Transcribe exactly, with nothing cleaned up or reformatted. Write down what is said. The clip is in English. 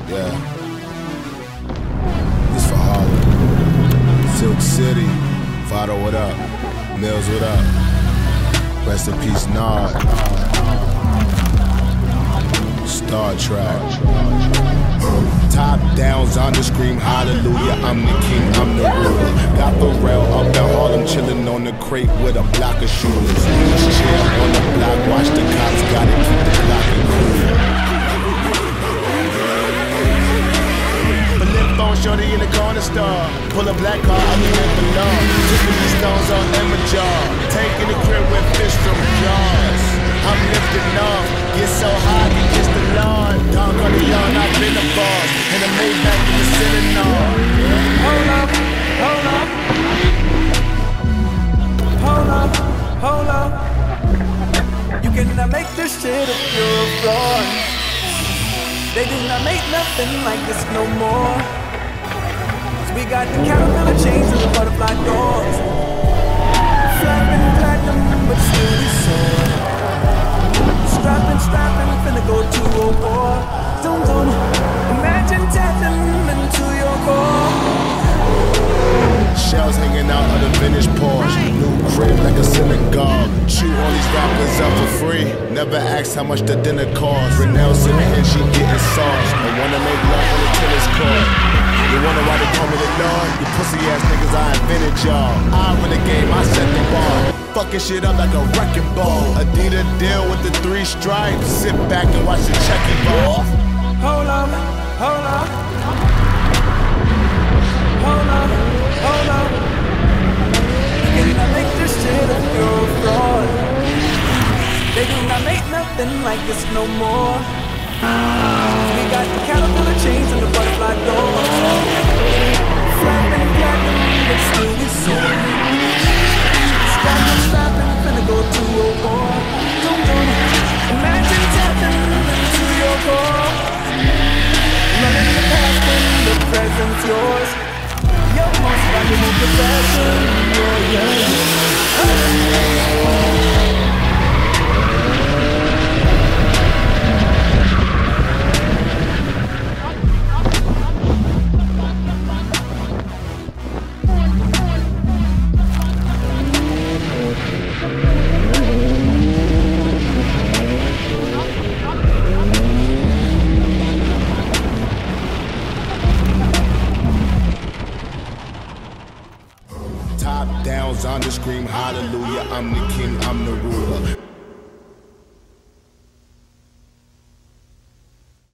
Yeah. This for Harlem. Silk City. Vado, what up? Mills, what up? Rest in peace, Nod. Star Trek. Top downs on the scream, hallelujah, I'm the king, I'm the ruler. Got Pharrell up in Harlem, chillin' on the crate with a block of shooters. Chill on the block, watch the cops, gotta keep the block in cool. But lip phone shorty in the corner store. Pull a black car, I mean it belong. Tipping these stones on Emma Jar. Taking the crib with fish from jars. I'm lifting off, get so high, you kiss the lawn. Dog on the yawn, I've been the boss. And I made back in the Cinnamon. Hold up, hold up. Hold up, hold up. You cannot make this shit if you're a fraud. They do not make nothing like this no more. Cause we got the caterpillar chains and the butterfly doors. Flapping platinum, but still we soar. Strapping, strapping, finna go to a war. Zoom, zoom, imagine tapping into your core. Shells hanging out of the vintage Porsche. New crib like a synagogue. Shoot all these rappers up for free. Never ask how much the dinner costs. Renelle sitting here, she getting sauce. I wanna make love on the tennis court. You wonder why they call me the Lord? You pussy ass niggas, I invented y'all. I win the game, I set the bar. Fucking shit up like a wrecking ball. Adidas deal with the three stripes. Sit back and watch the check evolve. Hold up, hold up. Hold up, hold up. You cannot make this shit if you're a fraud. They do not make nothing like this no more. We got the caterpillar chains and the butterfly doors. Flapping platinum, but still we soar. Strapping, strapping, finna go to a war. Don't go, imagine tapping into your core. Running the past when the present's yours. Your most valuable possession, oh yeah. Top downs on the scream, hallelujah, I'm the king, I'm the ruler.